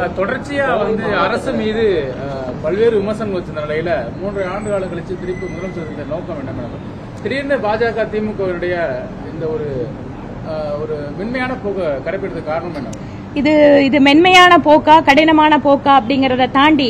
தொடர்ச்சியா அரசு மீது பல்வேறு விமர்சனங்கள் வச்சிருந்த நிலையில 3 ஆண்டு காலம் கழிச்சு திருப்பி முதலமைச்சர் நோக்கம் என்ன மேடம்? திடீர்னு பாஜக திமுகவுடைய இந்த ஒரு மென்மையான போக்கு கடைபிடித்தது காரணம் என்ன? இது மென்மையான போக்கா கடினமான போக்கா அப்படிங்கறத தாண்டி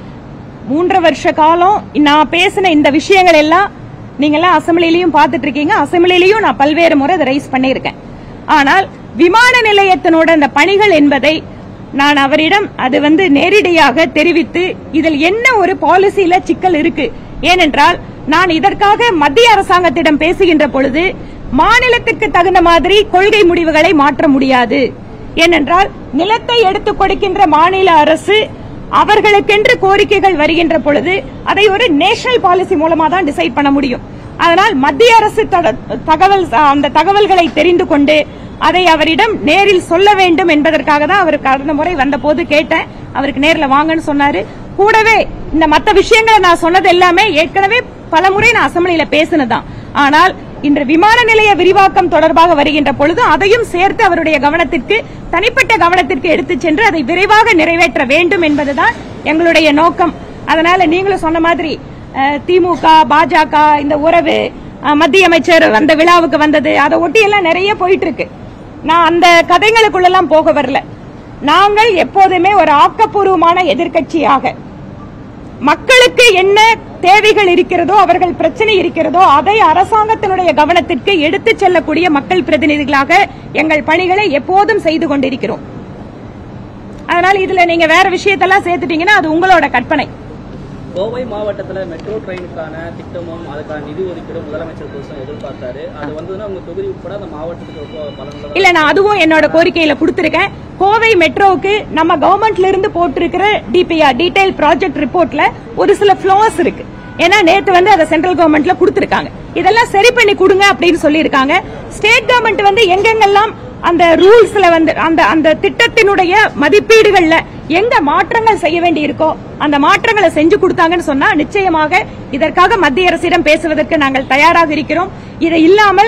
3 வருஷ காலம் நான் பேசின இந்த விஷயங்கள் எல்லாம் நீங்க எல்லாம் அசெம்பிளிலையும் பார்த்துட்டு இருக்கீங்க. அசெம்பிளிலையும் நான் பல்வேறு முறை இதை ரைஸ் பண்ணியிருக்கேன். ஆனால் விமான நிலையத்தினோட அந்த பணிகள் என்பதை நான் அவரிடம் அது நேரடியாக தெரிவித்து இதில் என்ன ஒரு பாலிசியில சிக்கல் இருக்கு. ஏனென்றால் நான் இதற்காக மத்திய அரசாங்கத்திடம் பேசுகின்ற பொழுது மாநிலத்திற்கு தகுந்த மாதிரி கொள்கை முடிவுகளை மாற்ற முடியாது. ஏனென்றால் நிலத்தை எடுத்துக் கொடுக்கின்ற மாநில அரசு அவர்களுக்கென்று கோரிக்கைகள் வருகின்ற பொழுது அதை ஒரு நேஷனல் பாலிசி மூலமா தான் டிசைட் பண்ண முடியும். அதனால் மத்திய அரசு அந்த தகவல்களை தெரிந்து கொண்டு அதை அவரிடம் நேரில் சொல்ல வேண்டும் என்பதற்காக தான் அவர் கடந்த முறை வந்த போது கேட்டேன். அவருக்கு நேரில் வாங்கன்னு சொன்னாரு. கூடவே இந்த மற்ற விஷயங்களை நான் சொன்னது எல்லாமே ஏற்கனவே பல முறை நான் அசெம்பிளியில பேசினதான். ஆனால் இன்று விமான நிலைய விரிவாக்கம் தொடர்பாக வருகின்ற பொழுது அதையும் சேர்த்து அவருடைய கவனத்திற்கு தனிப்பட்ட கவனத்திற்கு எடுத்துச் சென்று அதை விரைவாக நிறைவேற்ற வேண்டும் என்பதுதான் எங்களுடைய நோக்கம். அதனால நீங்களும் சொன்ன மாதிரி திமுக பாஜக இந்த உறவு மத்திய அமைச்சர் அந்த விழாவுக்கு வந்தது அதை ஒட்டி எல்லாம் நிறைய போயிட்டு இருக்கு. நான் அந்த கதைகளுக்குள்ளெல்லாம் போக வரல. நாங்கள் எப்போதுமே ஒரு ஆக்கப்பூர்வமான எதிர்க்கட்சியாக மக்களுக்கு என்ன தேவைகள் இருக்கிறதோ அவர்கள் பிரச்சனை இருக்கிறதோ அதை அரசாங்கத்தினுடைய கவனத்திற்கு எடுத்துச் செல்லக்கூடிய மக்கள் பிரதிநிதிகளாக எங்கள் பணிகளை எப்போதும் செய்து கொண்டிருக்கிறோம். அதனால இதுல நீங்க வேற விஷயத்தெல்லாம் சேர்த்துட்டீங்கன்னா அது உங்களோட கற்பனை. கோவை மாவட்டத்தில் மெட்ரோ ட்ரெயினுக்கான திட்டமும் அதுக்கான நிதி ஒதுக்கீடும் முதலமைச்சர் புதுசாக எதிர்பார்த்தாரு. அது வந்ததுன்னா உங்க தொகுதி உட்பட அந்த மாவட்டத்துக்கு இல்ல நான் அதுவும் என்னோட கோரிக்கையில கொடுத்திருக்கேன். கோவை மெட்ரோவுக்கு நம்ம கவர்மெண்ட்ல இருந்து போட்டிருக்கிற டிபிஆர் டீடைல் ப்ராஜெக்ட் ரிப்போர்ட்ல ஒரு சில ஃபிளாஸ் இருக்கு. ஏன்னா நேத்து அதை சென்ட்ரல் கவர்மெண்ட்ல கொடுத்திருக்காங்க. இதெல்லாம் சரி பண்ணி கொடுங்க அப்படின்னு சொல்லியிருக்காங்க. ஸ்டேட் கவர்மெண்ட் எங்கெங்கெல்லாம் அந்த ரூல்ஸ்ல அந்த திட்டத்தினுடைய மதிப்பீடுகள்ல எங்க மாற்றங்கள் செய்ய வேண்டி இருக்கோ அந்த மாற்றங்களை செஞ்சு கொடுத்தாங்கன்னு சொன்னா நிச்சயமாக இதற்காக மத்திய அரசிடம் பேசுவதற்கு நாங்கள் தயாராக இருக்கிறோம். இதை இல்லாமல்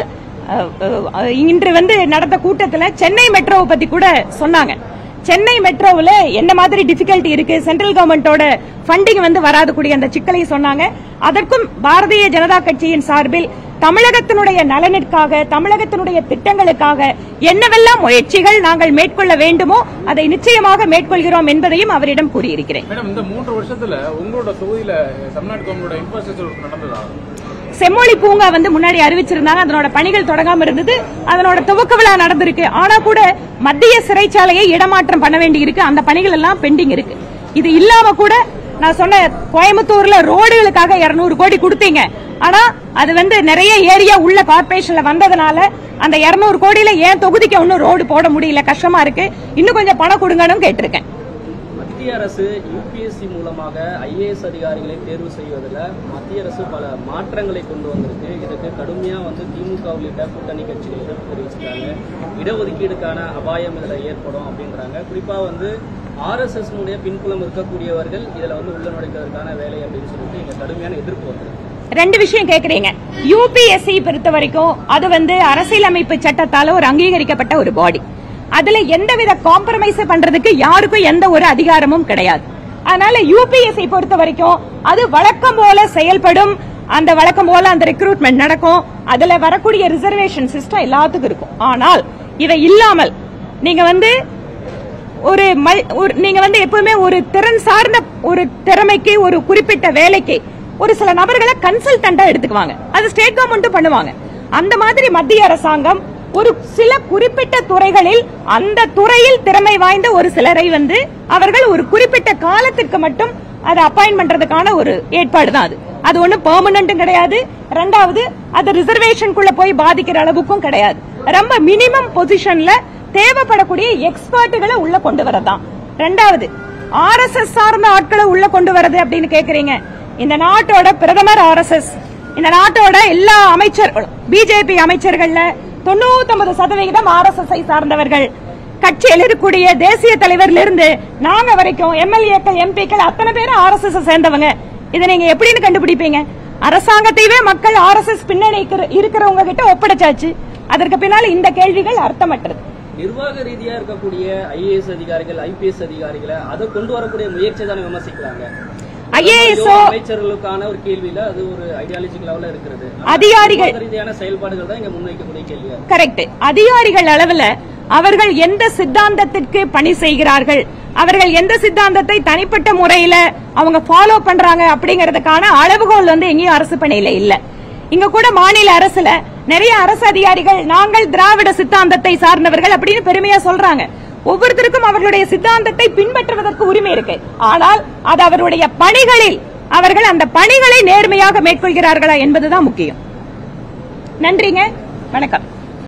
இன்று நடந்த கூட்டத்தில் சென்னை மெட்ரோவை பத்தி கூட சொன்னாங்க. சென்னை மெட்ரோவில் என்ன மாதிரி டிஃபிகல்ட்டி இருக்கு, சென்ட்ரல் கவர்மெண்டோட ஃபண்டிங் வராது கூடிய அந்த சிக்கலை சொன்னாங்க. அதற்கும் பாரதிய ஜனதா கட்சியின் சார்பில் தமிழகத்தினுடைய நலனிற்காக தமிழகத்தினுடைய திட்டங்களுக்காக என்னவெல்லாம் முயற்சிகள் நாங்கள் மேற்கொள்ள வேண்டுமோ அதை நிச்சயமாக மேற்கொள்கிறோம் என்பதையும் அவரிடம் கூறியிருக்கிறேன். இந்த 3 வருஷத்துல உங்களோட தொகுதியில தமிழ்நாடு கவர்மெண்டோட இன்ஃப்ராஸ்ட்ரக்சர் நடந்ததா? செம்மொழி பூங்கா முன்னாடி அறிவிச்சிருந்தாங்க. அதனோட பணிகள் தொடங்காம இருந்தது. அதனோட துவக்க விழா நடந்திருக்கு. ஆனா கூட மத்திய சிறைச்சாலையை இடமாற்றம் பண்ண வேண்டி இருக்கு. அந்த பணிகள் எல்லாம் பெண்டிங் இருக்கு. இது இல்லாம கூட நான் சொன்ன கோயம்புத்தூர்ல ரோடுகளுக்காக 200 கோடி கொடுத்தீங்க. ஆனா அது நிறைய ஏரியா உள்ள கார்பரேஷன்ல வந்ததுனால அந்த 200 கோடியில ஏன் தொகுதிக்கு ஒன்னும் ரோடு போட முடியல, கஷ்டமா இருக்கு. இன்னும் கொஞ்சம் பணம் கொடுங்கன்னு கேட்டிருக்கேன். மத்திய அரசு யுபிஎஸ்சி மூலமாக ஐஏஎஸ் அதிகாரிகளை தேர்வு செய்வதில் மத்திய அரசு பல மாற்றங்களை கொண்டு வந்திருக்கு. இதுக்கு கடுமையா திமுக உள்ளிட்ட கூட்டணி கட்சிகள் எதிர்ப்பு தெரிவிச்சிருக்காங்க. இடஒதுக்கீடுக்கான அபாயம் இதுல ஏற்படும் அப்படின்றாங்க. குறிப்பா RSS பின்புலம் இருக்கக்கூடியவர்கள் இதுல உள்ள நுழைப்பதற்கான வேலை அப்படின்னு சொல்லிட்டு இங்க கடுமையான எதிர்ப்பு வந்திருக்கு. 2 விஷயம் கேக்குறீங்க. யுபிஎஸ்சி பொறுத்த வரைக்கும் அது அரசியலமைப்பு சட்டத்தால ஒரு அங்கீகரிக்கப்பட்ட ஒரு பாடி. அதுல எந்தவித காம்ப்ரமைஸ் பண்றதுக்கு யாருக்கும் எந்த ஒரு அதிகாரமும் கிடையாது. அதனால யுபிஎஸ்சி பொறுத்த வரைக்கும் அது வழக்கம் போல செயல்படும். அந்த வழக்கம் போல அந்த ரெக்ரூட்மெண்ட் நடக்கும். அதுல வரக்கூடிய ரிசர்வேஷன் சிஸ்டம் எல்லாத்துக்கும் இருக்கும். ஆனால் இவை இல்லாமல் நீங்க நீங்க எப்பவுமே ஒரு திறன் சார்ந்த ஒரு திறமைக்கு ஒரு குறிப்பிட்ட வேலைக்கு ஒரு சில நபர்களை கன்சல்டண்டா எடுத்துக்குவாங்க. அது ஸ்டேட் கவர்மெண்ட் பண்ணுவாங்க. அந்த மாதிரி மத்திய அரசாங்கம் ஒரு சில குறிப்பிட்ட துறைகளில் அந்த துறையில் திறமை வாய்ந்த ஒரு சிலரை அவர்கள் ஒரு குறிப்பிட்ட காலத்திற்கு மட்டும் அதை அப்பாயின்ட் பண்றதுக்கான ஒரு ஏற்பாடு தான் அது. அது ஒன்னும் பெர்மனன்ட் கிடையாது. ரெண்டாவது அது ரிசர்வேஷனுக்குள்ள போய் பாதிக்கிற அளவுக்கும் கிடையாது. ரொம்ப மினிமம் பொசிஷன்ல தேவைப்படக்கூடிய எக்ஸ்பர்ட்டுகளை உள்ள கொண்டு வரதான். ரெண்டாவது RSS சார்ந்த ஆட்களை உள்ள கொண்டு வரது அப்படின்னு கேக்குறீங்க. இந்த நாட்டோட பிரதமர் RSS, இந்த நாட்டோட எல்லா அமைச்சர்களும் பிஜேபி அமைச்சர்கள்ல 99% RSS சார்ந்தவர்கள். கட்சியில் இருக்கக்கூடிய தேசிய தலைவர்ல இருந்து நாங்க வரைக்கும் எம்எல்ஏக்கள் எம்பிக்கள் அத்தனை பேரும் RSS சேர்ந்தவங்க. இதை நீங்க எப்படின்னு கண்டுபிடிப்பீங்க? அரசாங்கத்தையே மக்கள் RSS பின்னணி இருக்கிறவங்க கிட்ட ஒப்படைச்சாச்சு. அதற்கு பின்னால இந்த கேள்விகள் அர்த்தமற்றது. நிர்வாக ரீதியா இருக்கக்கூடிய ஐஏஎஸ் அதிகாரிகள், ஐபிஎஸ் அதிகாரிகளை அதை கொண்டு வரக்கூடிய முயற்சியை தானே விமர்சிக்கிறாங்க. அமைச்சர்களுக்கான ஒரு கேள்வியில அது ஒரு ஐடியாலஜிக்கல் லெவல்ல இருக்கிறது. அதிகாரிகள் ரீதியான செயல்பாடுகள் தான் இங்க முன்வைக்கக்கூடிய கேள்வியா. கரெக்ட். அதிகாரிகள் அளவுல அவர்கள் எந்த சித்தாந்தத்திற்கு பணி செய்கிறார்கள், அவர்கள் எந்த சித்தாந்தத்தை தனிப்பட்ட முறையில அவங்க ஃபாலோ பண்றாங்க அப்படிங்கறதுக்கான அளவுகோல் எங்கேயும் அரசு பணியில இல்ல. இங்க கூட மாநில அரசுல நிறைய அரசு அதிகாரிகள் நாங்கள் திராவிட சித்தாந்தத்தை சார்ந்தவர்கள் அப்படின்னு பெருமையா சொல்றாங்க. ஒவ்வொருத்தருக்கும் அவர்களுடைய சித்தாந்தத்தை பின்பற்றுவதற்கு உரிமை இருக்கு. ஆனால் அது அவருடைய பணிகளில் அவர்கள் அந்த பணிகளை நேர்மையாக மேற்கொள்கிறார்களா என்பதுதான் முக்கியம். நன்றிங்க, வணக்கம்.